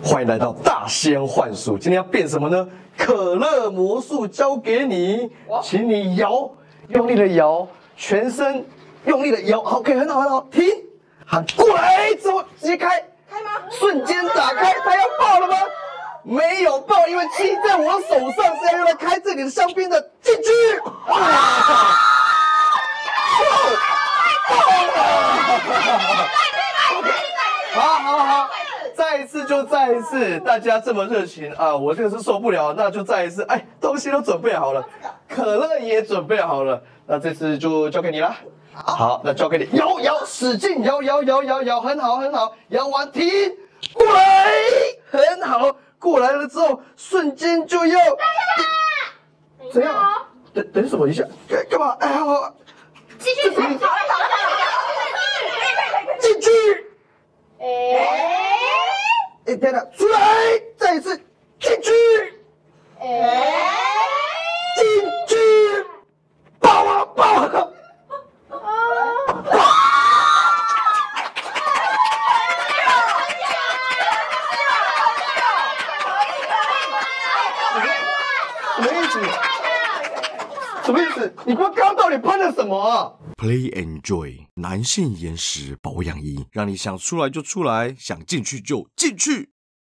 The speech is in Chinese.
欢迎来到大仙幻术，今天要变什么呢？可乐魔术交给你，请你摇，用力的摇，全身用力的摇。OK， 很好很好，停，喊过来之后直接开吗？瞬间打开，它要爆了吗？没有爆，因为气在我手上是要用来开这里的香槟的，进去！好，再一次就再一次，大家这么热情啊，我这个是受不了，那就再一次，哎，东西都准备好了，可乐也准备好了，那这次就交给你了。好，那交给你，摇，使劲摇，很好，摇完停，过来，很好，过来了之后，瞬间就要，怎样？等什么一下？干嘛？哎，好， 继续，好了， 进去。哎，等等，出来，再一次进去，进去，爆了！什么意思？你刚刚到底喷了什么啊 ？Play Enjoy 男性岩石保养仪，让你想出来就出来，想进去就进去。